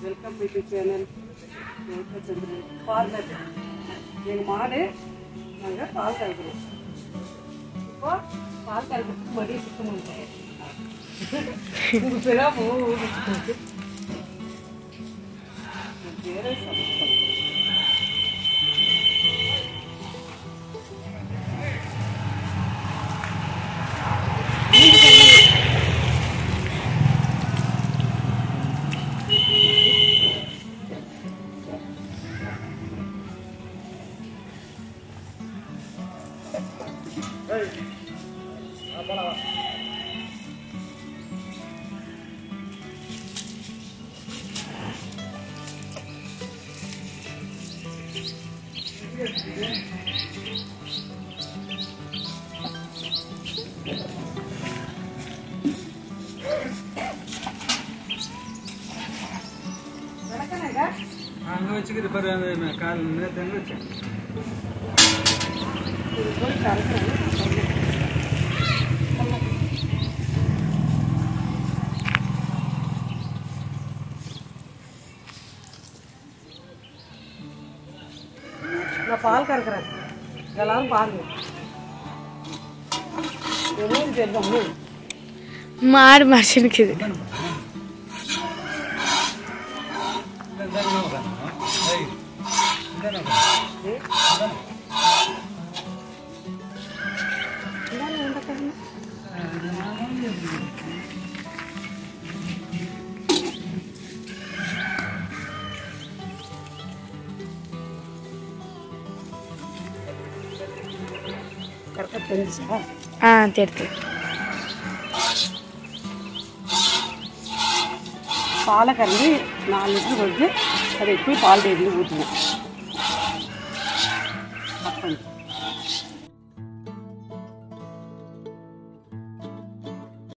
Welcome to channel. பால் எங்கள் மாடு நாங்கள் பால் கறக்கிறோம். இப்போ பால் கறக்கிறதுக்கு மறுபடியும் சுத்தம் பண்ணுறோம். உங்கள் பேராக பேரை சமைப்போம். அங்கே வச்சுக்கிது பாரு அந்த கால் நேரத்து வச்சேன். நான் பால் கறக்கிறேன். எல்லாரும் பாருங்க. மாடு மறைச்சுக்குது. தெரியுது. பாலை கறந்து 4 லிட்டர் கொடுத்து அதை போய் பால் டேபிள் ஊற்றுவேன்.